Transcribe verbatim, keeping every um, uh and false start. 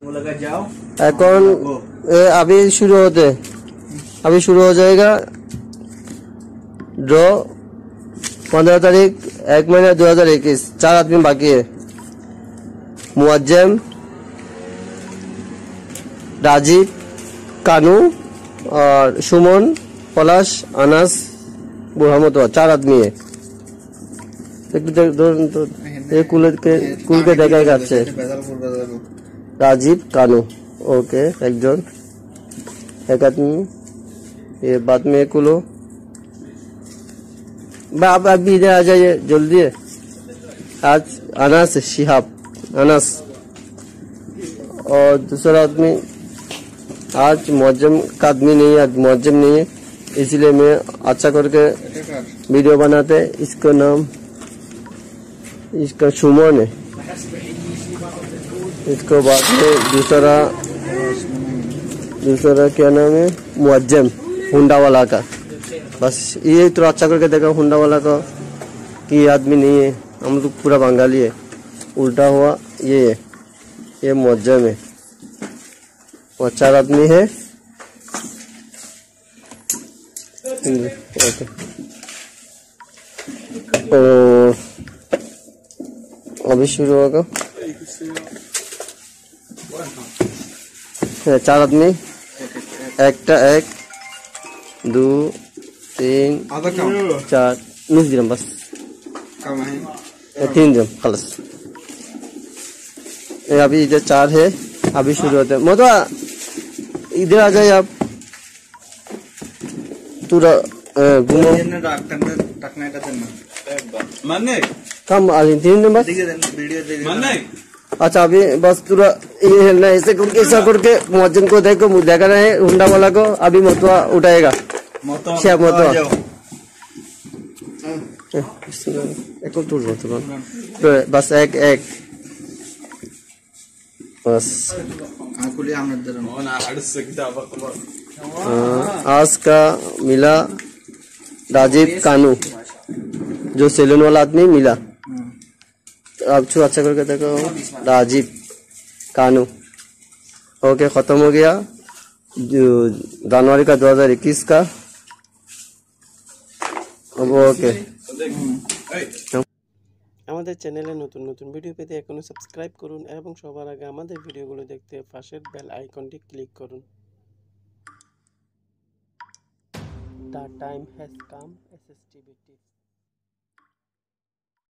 এখন अभी शुरू होते अभी शुरू हो जाएगा ड्रॉ पंद्रह तारीख एक महीना दो हजार इक्कीस। चार आदमी बाकी है, मुअज्जम, राजीव, कानू और सुमन, पलाश, अनास, बुढ़ामतो। चार आदमी है। ये कुल के कुल के देखा যাচ্ছে राजीव, कानू, ओके एक जन एक आदमी। ये बाद में कुलो आप अभी इधर आ जाइए जल्दी है। आज अनास, शिहाब, अनास और दूसरा आदमी। आज मुअज्जम का आदमी नहीं है, आज मुअज्जम नहीं है, इसलिए मैं अच्छा करके वीडियो बनाते। इसका नाम इसका सुमन है। इसको बाद में दूसरा दूसरा क्या नाम है, मुअज्जम, हुंडा वाला का। बस ये तो अच्छा करके देखा हुंडा वाला का कि आदमी नहीं है, हम लोग पूरा बंगाली है। उल्टा हुआ ये है, ये मुअज्जम है और चार आदमी है। ओके और अभी शुरू होगा। चार आदमी एक एक दो तीन चार नुस दिन बस तीन दिन खलस। अभी इधर चार है, अभी शुरू होते हैं। मोटा इधर आ जाए आप, पूरा घूमो कम आ तीन दिन बस। अच्छा अभी बस पूरा ये ना ऐसे करके ऐसा करके मुअज्जिम को देखो देखा रहे हैं हुंडा वाला को। अभी मतवा उठाएगा क्या मतवा एक बस एक एक बस। आज का मिला राजीव, कानू, जो सैलून वाला आदमी मिला। अब छू अच्छा करके देखो राजीव, कानू, ओके खत्म हो गया जो जनवरी का दो हजार इक्कीस का। अब ओके আমাদের চ্যানেলে নতুন নতুন ভিডিও পেতে এখনো সাবস্ক্রাইব করুন এবং সবার আগে আমাদের ভিডিওগুলো দেখতে পাশের বেল আইকনটি ক্লিক করুন। The time has come, S S T V Tips।